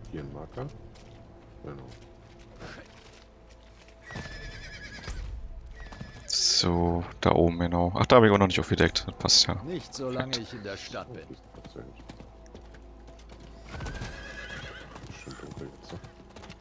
Hier ein Marker. Genau. So, da oben genau. Ach, da habe ich auch noch nicht aufgedeckt. Das passt ja. Nicht solange ich in der Stadt bin. Sehr gut. Schön dunkel jetzt. Ne?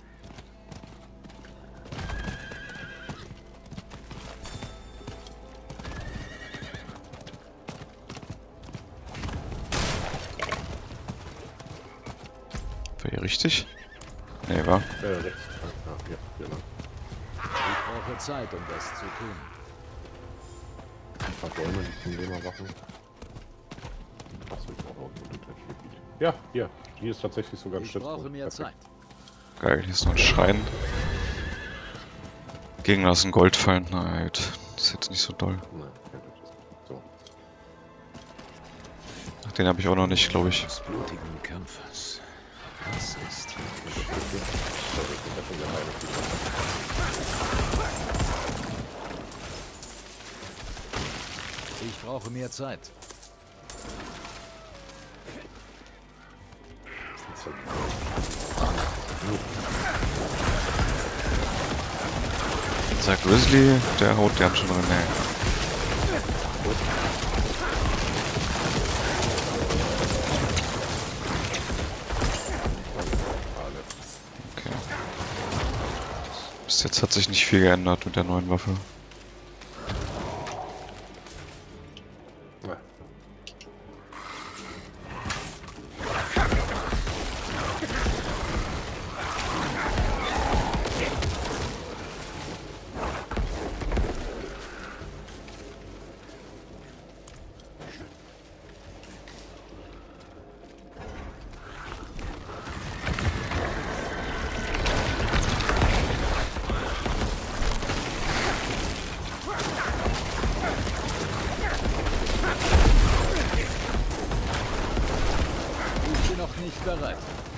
War hier richtig? Nee, war. Rechts. Ah, ja, genau. Ich brauche Zeit, um das zu tun. Ein paar Bäume, die zum Thema machen. Achso, ich brauche auch ein Gebiet. Ja, hier ist tatsächlich sogar ein Ich Stützpunkt. brauche mehr Zeit. Geil, hier ist noch ein Schrein. Gegner lassen Gold fallen. Na gut, das ist jetzt nicht so doll. Nein, kein Gutes. So. Ach, den habe ich auch noch nicht, glaube ich. Des blutigen Kampfes. Das ist Ich brauche mehr Zeit. Dieser Grizzly, der haut gern schon rein. Nee. Okay. Bis jetzt hat sich nicht viel geändert mit der neuen Waffe. Ich bin noch nicht bereit.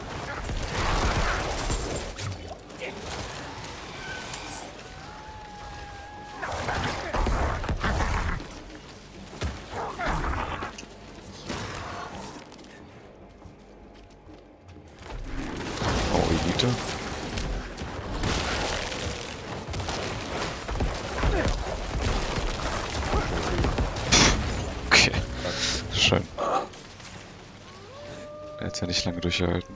Oh, Elite. Okay. Schön. Er hat ja nicht lange durchgehalten.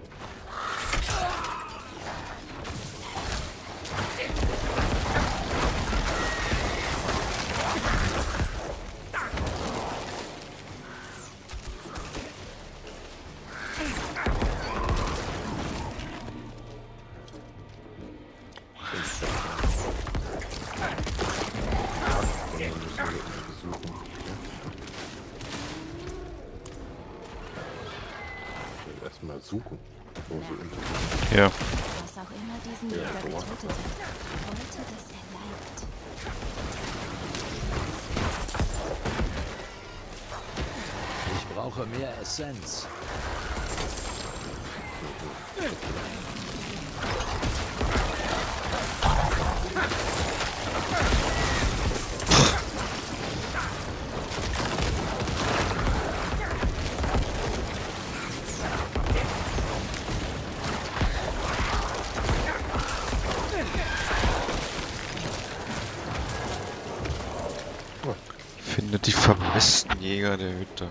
Erstmal suchen. Ja. Was auch immer diesen Jäger getötet hat, wollte, dass er leidet. Ich brauche mehr Essenz. Findet die vermissten Jäger der Hütte.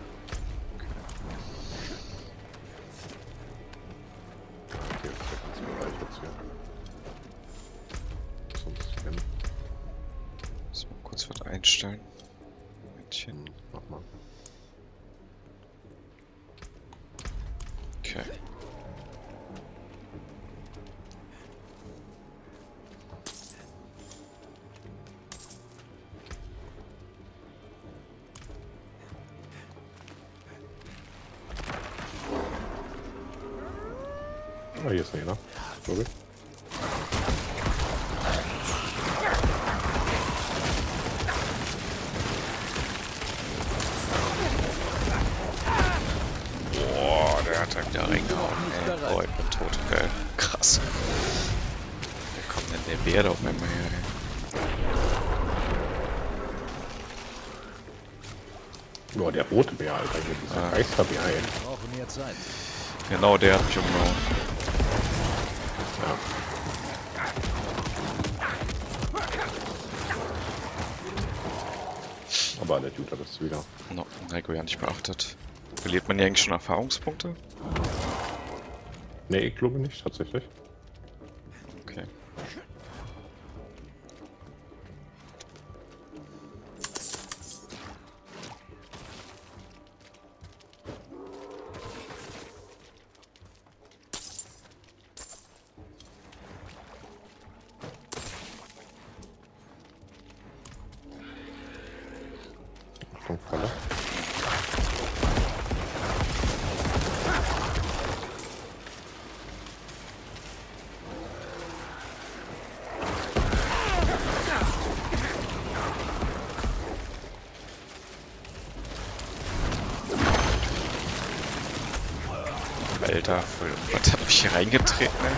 Okay, das ist der ganze Bereich jetzt hier. Sonst scannen. Muss mal kurz was einstellen. Momentchen. Mach mal. Okay. Ah, hier ist einer. Sorry. Boah, der hat da wieder reingehauen. Ey, boah, ich bin tot. Geil. Krass. Wer kommt denn der Bär da auf einmal her, ey? Boah, der rote Bär, Alter. Hier dieser Geisterbär, ey. Ich brauche mehr Zeit. Genau, der hat mich umgehauen. Aber der Dude hat es wieder. No, Nico ja nicht beachtet. Verliert man ja eigentlich schon Erfahrungspunkte? Nee, ich glaube nicht, tatsächlich. Okay. Achtung, Falle. Alter, was hab ich hier reingetreten, ey?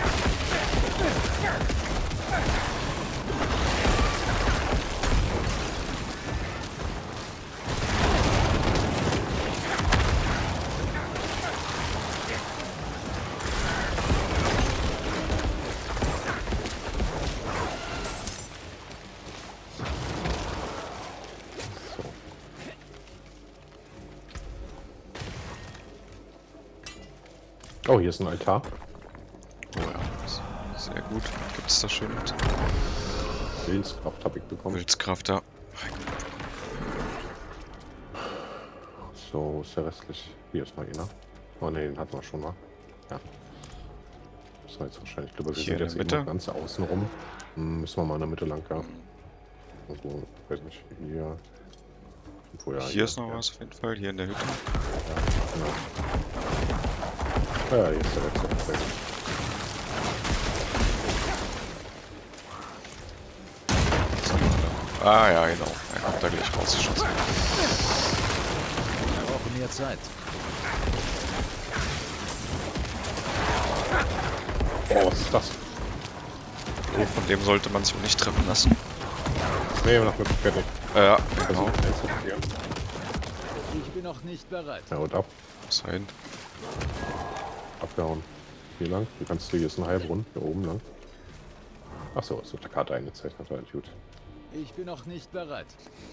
Oh, hier ist ein Altar. Oh ja, sehr gut. Gibt es da schön mit? Willenskraft habe ich bekommen. Wildskraft da. So, wo ist der restlich? Hier ist noch einer. Oh ne, den hatten wir schon mal. Ja. Das war jetzt wahrscheinlich, ich glaube, wir Hier sind in jetzt der eben Mitte? ganz außen rum. Müssen wir mal in der Mitte lang, ja. Also, weiß nicht, hier. Wo, ja, Hier ist noch was auf jeden Fall, hier in der Hütte. Genau. Ja, hier ist der letzte. Perfekt. Ah ja, genau. Er kommt da gleich rausgeschossen. Ich brauche mehr Zeit. Oh, was ist das? Oh, von dem sollte man sich auch nicht treffen lassen. Nee, nach Möglichkeit nicht. Ja, Also, genau. ja. Ich bin noch nicht bereit. Ja, und ab. Was hin? Abgehauen. Hier lang. Du kannst hier ist ein Heilbrunnen. Hier oben lang. Achso, ist auf der Karte eingezeichnet. Halt gut. Ich bin noch nicht bereit.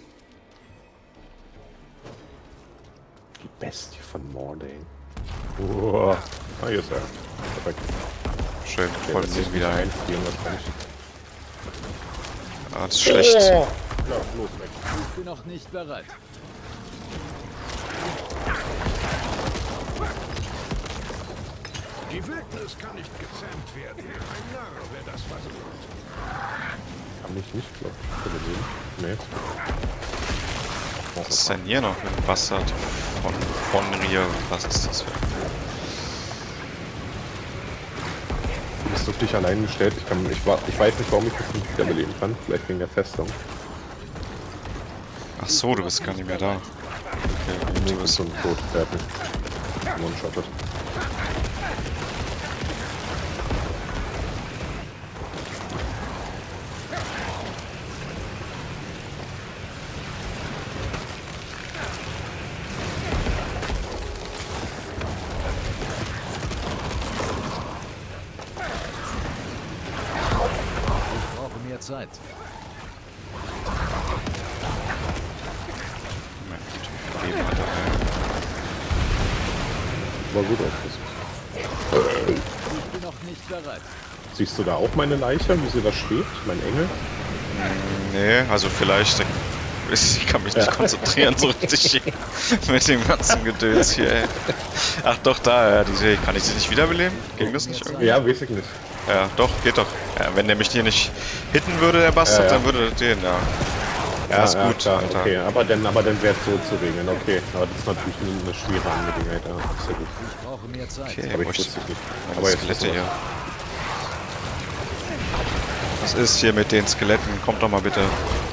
Die Bestie von Mording. Uah. Ah, hier ist er. Perfekt. Schön, Der voll lässt sie sich wieder ein. einspielen, was kann ich. Ah, das ist schlecht. Ja, los, weg. Ich bin noch nicht bereit. Die Wildnis kann nicht gezähmt werden. Ein Narr, wer das versucht. Kann ich nicht, glaube ich. Nee. Was ist denn hier noch? Ein Bastard von Ria. Was ist das für ein... Du bist auf dich allein gestellt. Ich weiß nicht, warum ich das nicht wiederbeleben kann. Vielleicht wegen der Festung. Ach so, du bist gar nicht mehr da. Okay, Nee, du du bist bist... schon tot, fertig. One-shotted. Ich brauche mehr Zeit. Leben hat er. War gut aufgesucht. Ich bin noch nicht bereit. Siehst du da auch meine Leiche, wie sie da steht? Mein Engel? Nee, also vielleicht... Ich kann mich nicht konzentrieren so richtig hier mit dem ganzen Gedöns hier, ey. Ach doch, da, ja, die sehe ich. Kann ich sie nicht wiederbeleben? Ging das nicht irgendwie? Ja, weiß ich nicht. Ja, doch, geht doch. Ja, wenn der mich hier nicht hitten würde, der Bastard, Ja, ja. dann würde das gehen, ja. Ja, ist gut, klar, Alter. okay. Aber dann wäre es so zu regeln, okay. Aber das ist natürlich eine schwere Angelegenheit, ja. Das ist ja gut. Ich brauche mehr Zeit. Okay, Aber ich wo wusste es nicht. meine Aber jetzt Skelette wissen wir. hier. Was ist hier mit den Skeletten? Kommt doch mal bitte.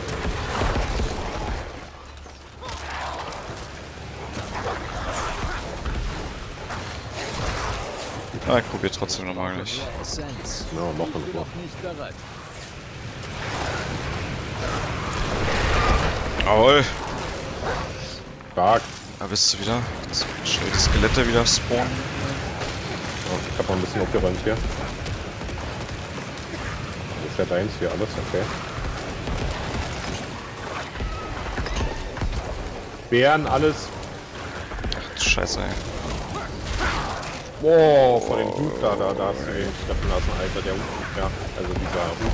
Ah, ich probiere trotzdem nochmal gleich. Mehr Essenz. Ja, machen Ich bin wir. noch nicht bereit. Jawohl. Stark. Da bist du wieder. Jetzt schnell die Skelette wieder spawnen. Ja, ich hab mal ein bisschen aufgeräumt hier. ja deins hier alles, okay. Bären, alles. Ach du Scheiße, ey. Boah, vor dem Hut da hast du den treffen lassen, Alter, der Hut, ja, also dieser Hut.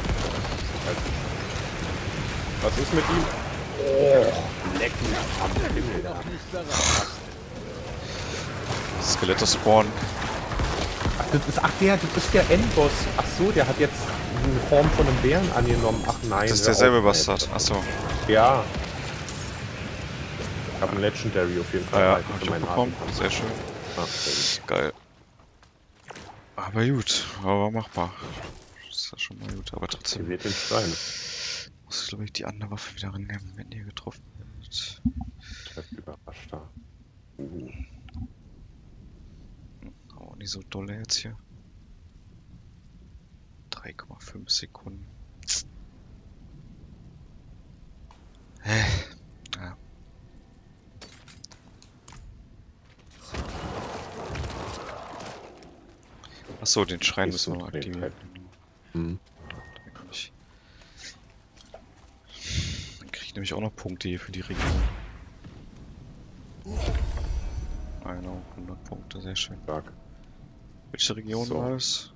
Was ist mit ihm? Oh, leck mich am Himmel da. Noch nicht bereit. Skelette spawnen. Ach, das ist der Endboss. Ach so, der hat jetzt eine Form von einem Bären angenommen. Ach nein. Das ist hör derselbe auf, Bastard. Achso. Ja. Ich habe einen Legendary auf jeden Fall Ja, erhalten hab für ich meinen bekommen. Haken. Sehr schön. Ah, sehr gut. Geil. Aber gut, aber machbar. Das ist ja schon mal gut, aber Sie trotzdem wird den Stein. muss ich, glaube ich, die andere Waffe wieder rannehmen, wenn die getroffen wird. Treff überrascht da. Oh, nicht so dolle jetzt hier. 3,5 Sekunden. Ja. Achso, den Schrein müssen wir noch aktivieren. Hm. Dann kriege ich nämlich auch noch Punkte hier für die Region. Genau, 100 Punkte, sehr schön. Stark. Welche Region So. war das?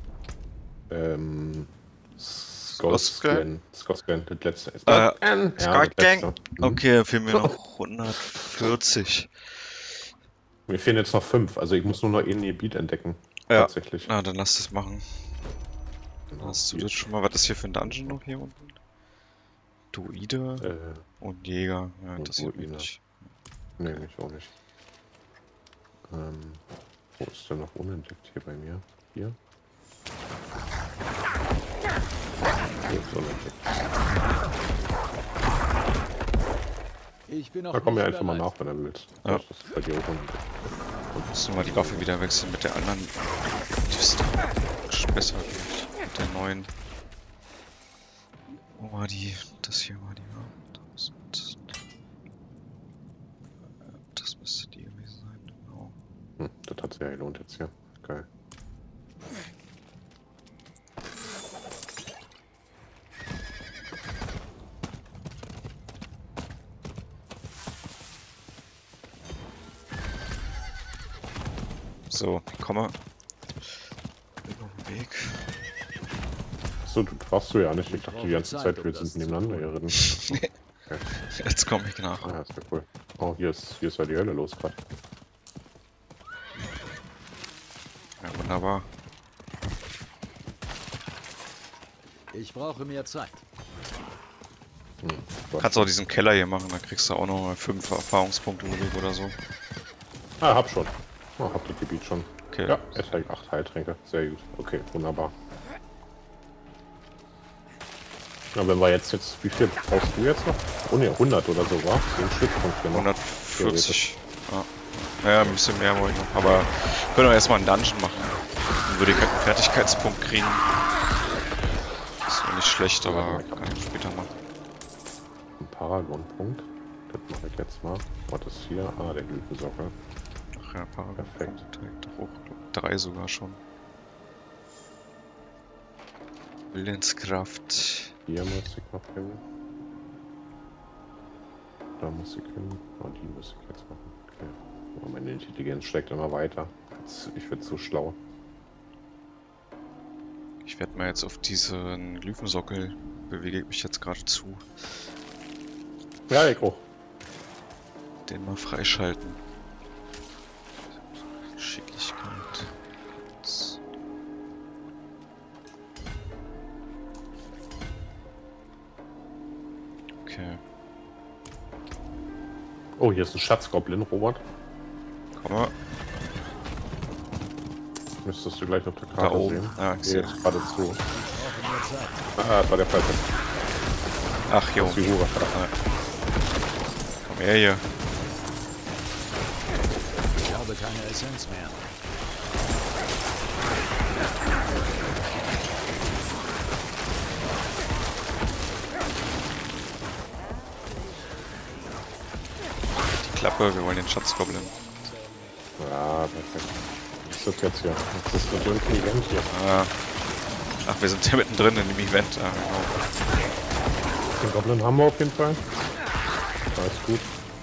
Scotland, das letzte. Scotland. Ja, das letzte. Okay, da fehlen mir noch 140. Mir fehlen jetzt noch 5, also ich muss nur noch ein Gebiet entdecken. Ja. Tatsächlich. Na, dann lass das machen. Dann hast du das schon mal. Was ist hier für ein Dungeon noch hier unten? Druide und Jäger. Ja, und das hier Druide. nicht. Nee, mich auch nicht. Wo ist denn noch unentdeckt hier bei mir? Hier? Hier ist unentdeckt. Ich bin noch Da komm mir nicht einfach mal bereit. nach, wenn du willst. Ja. Das ist bei dir auch unentdeckt. Musst du mal die Waffe wieder wechseln mit der anderen. Die ist doch besser mit der neuen. Wo war die? Das hier war die. Das müsste die gewesen sein. Genau. Das hat sich ja gelohnt jetzt hier. Geil. So, komme. Bin auf dem Weg. Achso, du warst du ja nicht. Ich dachte die ganze Zeit, wir sind nebeneinander hier drin. Jetzt komme ich nach. Ah, das wäre cool. Oh, hier ist ja die Hölle los gerade. Ja, wunderbar. Ich brauche mehr Zeit. Kannst auch diesen Keller hier machen, dann kriegst du auch noch mal 5 Erfahrungspunkte oder so. Ah, hab schon. Oh, hab das Gebiet schon. Okay. Ja, es hat 8 Heiltränke. Sehr gut. Okay, wunderbar. Na, wenn wir jetzt, wie viel brauchst du jetzt noch? Oh ne, 100 oder so, war? Den Stützpunkt hier noch. 140. Ja. Ja, ein bisschen mehr wollte ich noch. Aber wir können doch erstmal einen Dungeon machen. Dann würde ich halt einen Fertigkeitspunkt kriegen. Das ist nicht schlecht, aber kann ich später machen. Ein Paragon-Punkt. Das mache ich jetzt mal. Was ist hier? Ah, der Glühbesockel. Ach ja, Perfekt. Direkt hoch. 3 sogar schon. Willenskraft. Hier muss ich noch hin. Da muss ich hin. Oh, die muss ich jetzt machen. Okay. Oh, meine Intelligenz steigt immer weiter. Ich werde zu schlau. Ich werde mal jetzt auf diesen Glyphensockel bewege ich mich jetzt gerade zu. Ja, ich auch. Den mal freischalten. Geschicklichkeit. Okay. Oh, hier ist ein Schatzgoblin, Robert. Komm mal. Müsstest du gleich auf der Da Karte oben. sehen. Ja, ich Geh sehe. jetzt gerade zu. Ich brauche mehr Zeit. Ah, das war der falsche. Ach jo. Das ist die Hure. Komm her hier. Ich habe keine Essenz mehr. Die Klappe, wir wollen den Schatzgoblin. Ja, perfekt. Was ist das jetzt hier? Das ist so intelligent hier. Ah, Ach, wir sind ja mittendrin in dem Event. Ah, genau. Den Goblin haben wir auf jeden Fall. Alles gut.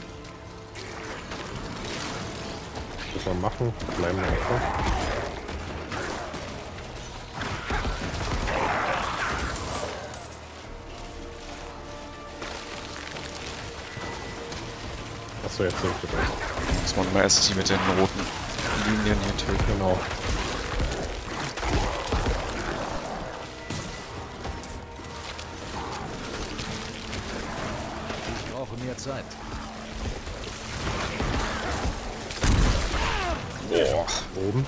Was wir machen, bleiben wir einfach. Achso, jetzt sehe ich das. Muss man mal erst die mit den roten Linien hier töten. Genau. Ich brauche mehr Zeit. Boah. Oben.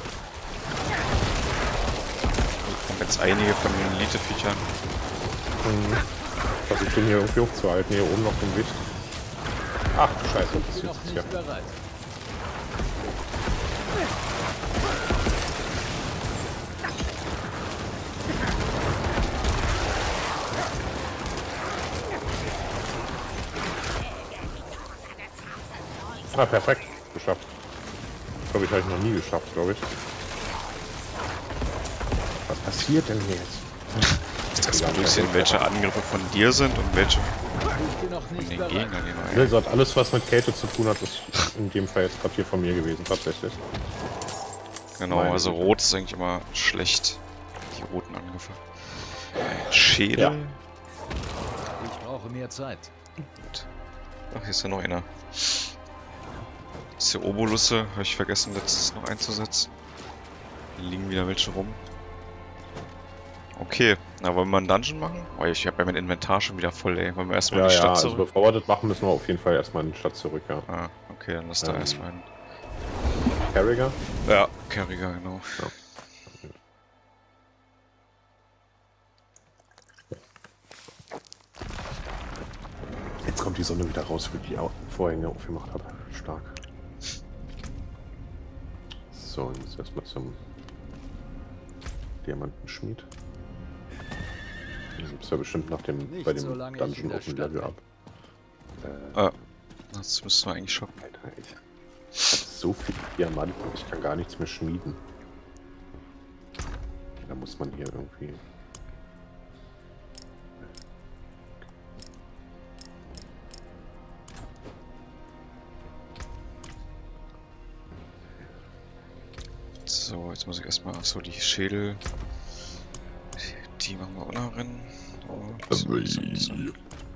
Da kommen jetzt einige von den Elite-Viechern. Versuche den hier irgendwie hochzuhalten. Hier oben noch den Wicht. Ach, scheiße, das Ich bin ist noch jetzt nicht hier. bereit. Ah, perfekt. Geschafft. Glaube ich, habe ich noch nie geschafft, glaube ich. Was passiert denn hier jetzt? Das mal durchsehen, welche Angriffe von dir sind und welche Ich bin noch von nicht den bereit. Gegnern. Die Ne, so hat alles, was mit Kälte zu tun hat, ist in dem Fall jetzt gerade hier von mir gewesen, tatsächlich. Genau, Meine also Güte. rot ist eigentlich immer schlecht. Die roten Angriffe. Schädel. Ja. Ich brauche mehr Zeit. Ach, hier ist ja noch einer. Diese Obolusse habe ich vergessen, letztes noch einzusetzen. Hier liegen wieder welche rum. Okay, na, wollen wir einen Dungeon machen? Oh, ich habe ja mein Inventar schon wieder voll, ey. Wollen wir erstmal in Ja, die ja, Stadt also zurück? bevor wir das machen, müssen wir auf jeden Fall erstmal in die Stadt zurück, ja. Ah, okay, dann lass da erstmal hin. Carriger? Ja, Kerriger, genau. Jetzt kommt die Sonne wieder raus, wie die Vorhänge aufgemacht habe. Stark. So, jetzt erstmal zum Diamantenschmied. Hier gibt es ja bestimmt nach dem Nicht bei dem so lange ich Dungeon in der auch ein Stadt Level bin. ab. Das müssen wir eigentlich schaffen. Alter, ich hab so viel Diamanten, ich kann gar nichts mehr schmieden. Da muss man hier irgendwie. So, jetzt muss ich erstmal. Achso, die Schädel. Die machen wir auch noch rein. Und